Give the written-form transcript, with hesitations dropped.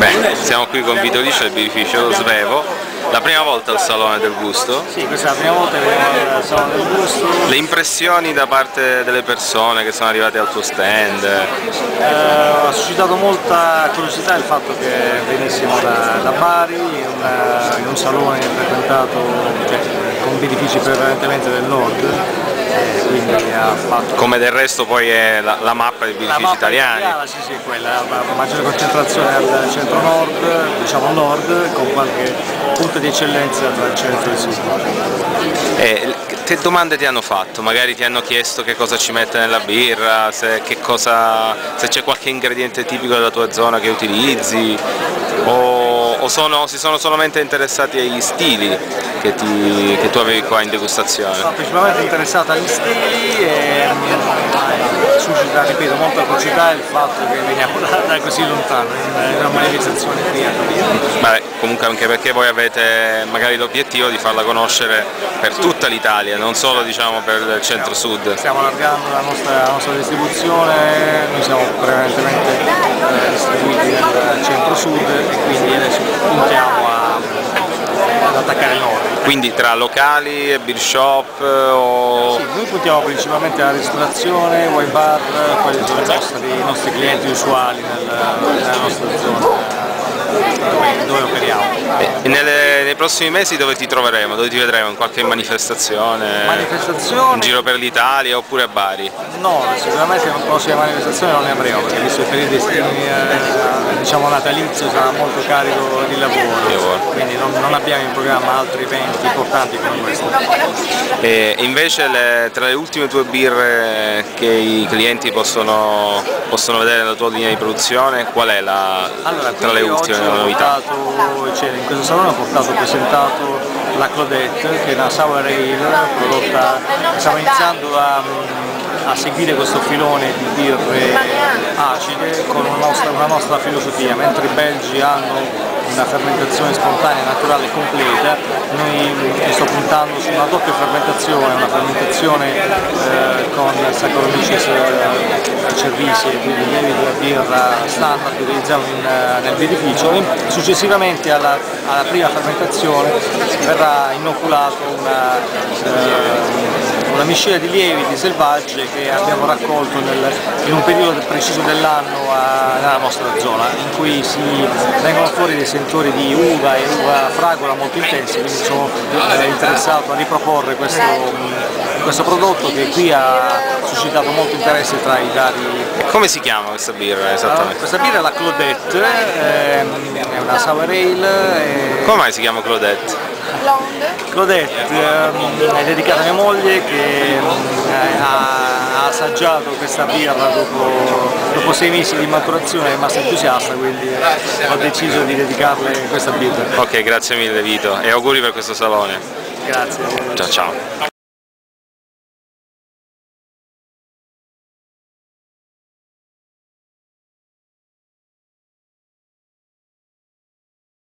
Beh, siamo qui con Vito Liscio del birrificio Svevo, la prima volta al Salone del Gusto. Sì, questa è la prima volta che veniamo al Salone del Gusto. Le impressioni da parte delle persone che sono arrivate al tuo stand? Ha suscitato molta curiosità il fatto che venissimo da Bari, in un salone frequentato con birrifici prevalentemente del nord. Quindi ha fatto... Come del resto poi è la mappa dei birrifici italiani. Sì, sì, quella, la maggiore concentrazione al centro-nord, diciamo nord, con qualche punto di eccellenza tra il centro e il sud. Che domande ti hanno fatto? Magari ti hanno chiesto che cosa ci mette nella birra, se c'è qualche ingrediente tipico della tua zona che utilizzi, o si sono solamente interessati agli stili che tu avevi qua in degustazione? Sono principalmente interessata agli stili e suscita, ripeto, molta curiosità il fatto che veniamo da così lontano, in una manifestazione qui a Torino. Beh, comunque anche perché voi avete magari l'obiettivo di farla conoscere per tutta l'Italia, non solo diciamo per il centro-sud. Stiamo allargando la nostra distribuzione, noi siamo prevalentemente distribuiti nel centro-sud e quindi adesso puntiamo ad attaccare il nord. Quindi tra locali e beer shop o... Sì, noi puntiamo principalmente alla ristorazione, wine bar, quelli sono i nostri clienti usuali nella nostra zona dove operiamo. E nei prossimi mesi dove ti troveremo? Dove ti vedremo? In qualche manifestazione? In giro per l'Italia oppure a Bari? No, sicuramente la prossima manifestazione non ne avremo, perché visto il periodo estivo diciamo natalizio sarà molto carico di lavoro, quindi non abbiamo in programma altri eventi importanti come questo. E invece tra le ultime tue birre che i clienti possono vedere nella tua linea di produzione, qual è tra le ultime novità? In questo salone ho presentato la Claudette, che è una sour ale prodotta, stiamo iniziando a seguire questo filone di birre acide con una nostra filosofia, mentre i belgi hanno una fermentazione spontanea, naturale e completa, noi sto puntando su una doppia fermentazione, una fermentazione con Saccharomyces cerevisiae, quindi lievi della birra standard che utilizziamo nel birrificio, e successivamente alla prima fermentazione verrà inoculata una miscela di lieviti selvagge che abbiamo raccolto in un periodo preciso dell'anno nella nostra zona, in cui vengono fuori dei sentori di uva e uva fragola molto intensi, quindi sono interessato a riproporre questo prodotto che qui ha suscitato molto interesse tra i vari... Come si chiama questa birra esattamente? Questa birra è la Claudette, è una sour ale. Come mai si chiama Claudette? Claudette è dedicata a mia moglie che ha assaggiato questa birra dopo 6 mesi di maturazione, è rimasta entusiasta, quindi ho deciso di dedicarle questa birra. Ok, grazie mille Vito e auguri per questo salone. Grazie. Ciao ciao.